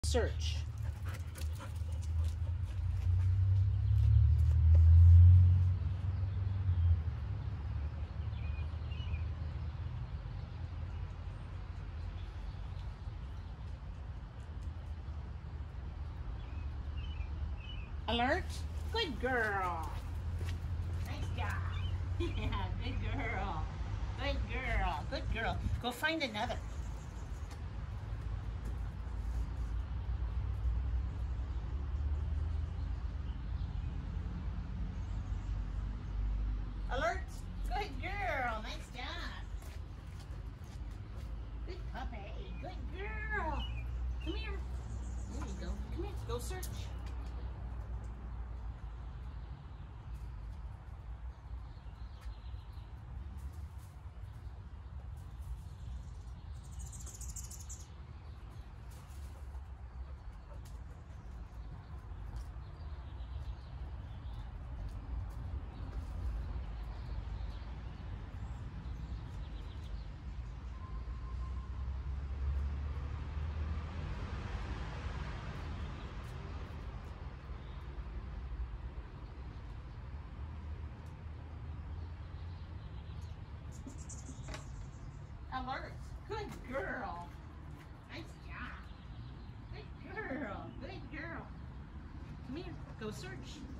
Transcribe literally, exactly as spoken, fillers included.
Search. Alert. Good girl. Nice job. Yeah, good girl. Good girl. Good girl. Go find another. Alert. Good girl. Nice job. Good puppy. Good girl. Come here. There you go. Come here. Go search. Alert. Good girl. Nice job. Good girl. Good girl. Come here. Go search.